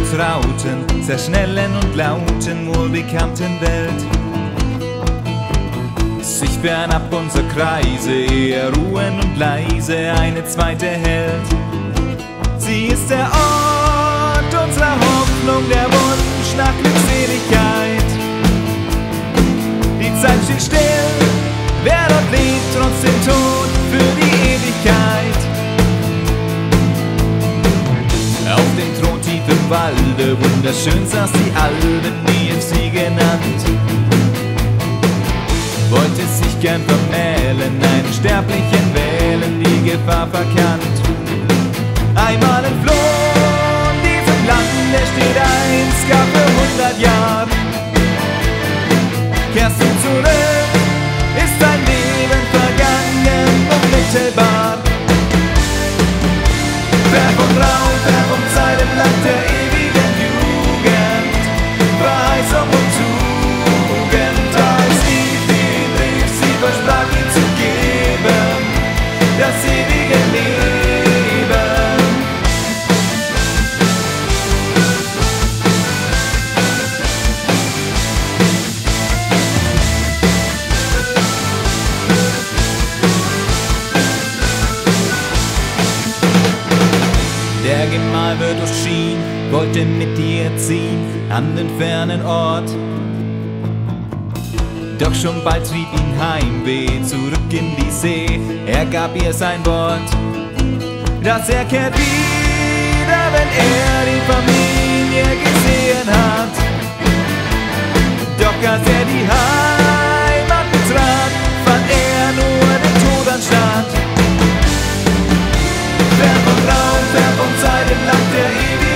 trauten, sehr schnellen und lauten, wohlbekannten Welt. Sich fernab unserer Kreise, eher ruhen und leise, eine zweite hält. Sie ist der Ort unserer Hoffnung, der Wunsch nach Glückseligkeit. Die Zeit steht still, wer dort lebt, trotz dem Tod für die Ewigkeit. Auf dem Thron tief im Walde, wunderschön saß die Albe, Niamh sie genannt. Wollte sich gern vermählen, einen Sterblichen wählen, die Gefahr verkannt. Einmal entflohen diesem Land, der steht einst gar für 100 Jahre. Kehrst du zurück, ist dein Leben vergangen, unmittelbar. Werbung Zeit im Land der ewigen Jugend, Verheißung und Tugend. Als ihn rief, sie versprach ihm zu geben, das ewige Leben. Der Gemahl wird durch Schien, wollte mit ihr ziehen an den fernen Ort. Doch schon bald trieb ihn Heimweh zurück in die See. Er gab ihr sein Wort, dass er kehrt wieder, wenn er die Familie gesehen hat. Doch als er die Heimat betrat, fand er nur den Tod anstatt. Fern vom Zeit im Land der Ewigkeit.